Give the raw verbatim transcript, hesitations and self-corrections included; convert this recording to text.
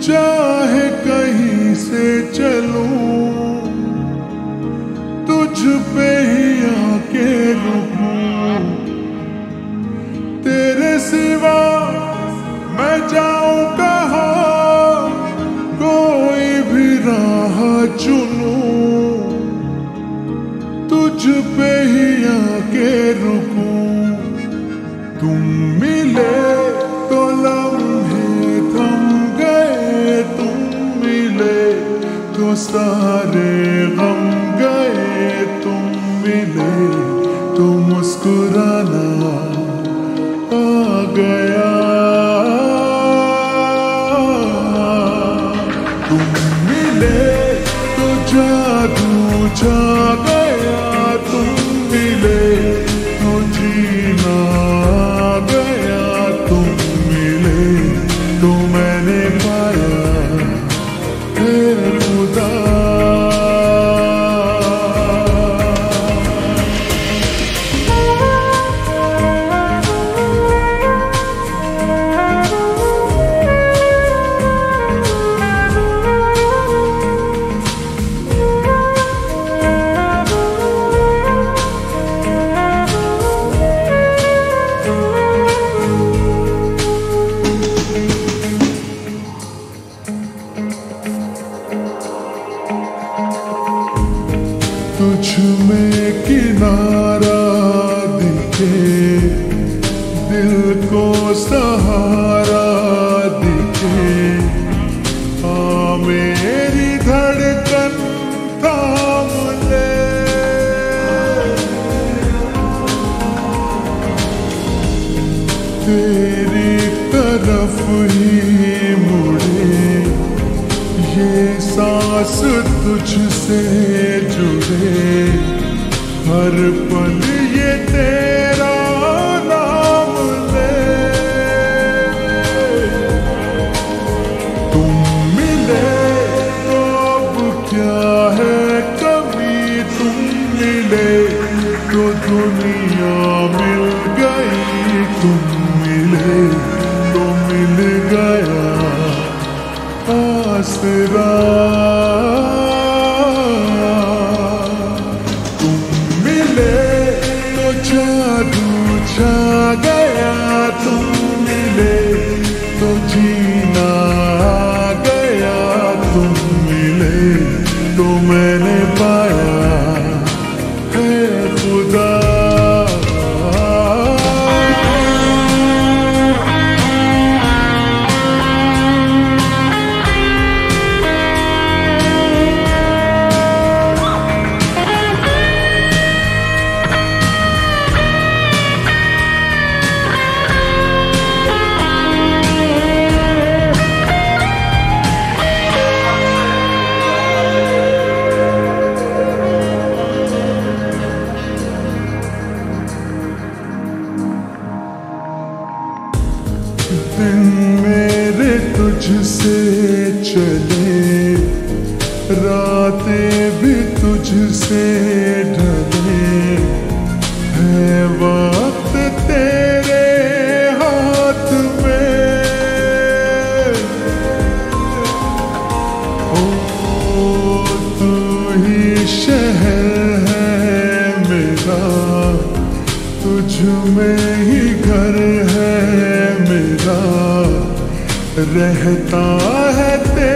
चाहे कहीं से चलूं, तुझ पे ही आके रुकूं। तेरे सिवा मैं जाऊं कहाँ, कोई भी राह चुनूं, तुझ पे ही आके रुकूं। तुम मिले तो लम्हे थम गए, तुम मिले तो सारे गम गए, तुम मिले तो मुस्कुराना आ गया। तुम मिले तो जादू छा गया, तुम मिले तो जीना आ गया, तुम मिले तो मैंने पाया है खुदा। तुझ में किनारा दिखे, दिल को सहारा दिखे, आ मेरी धड़कन थाम ले। तेरी तरफ ही मुड़े, ये सांस तुझसे जुड़े, हर पल ये तेरा नाम ले। तुम मिले तो अब क्या है कमी, तुम मिले तो दुनिया मिल गई, तुम मिले तो मिल गया आसरा। तुम मिले तो जादू छा गया, तुम मिले तो जीना आ गया, तुम मिले तो मैंने पाया है खुदा। दिन मेरे तुझसे चले, रातें भी तुझसे ढले, है वक्त तेरे हाथ में। ओ तू ही शहर है मेरा, तुझ में ही घर है मेरा, रहता है तेरा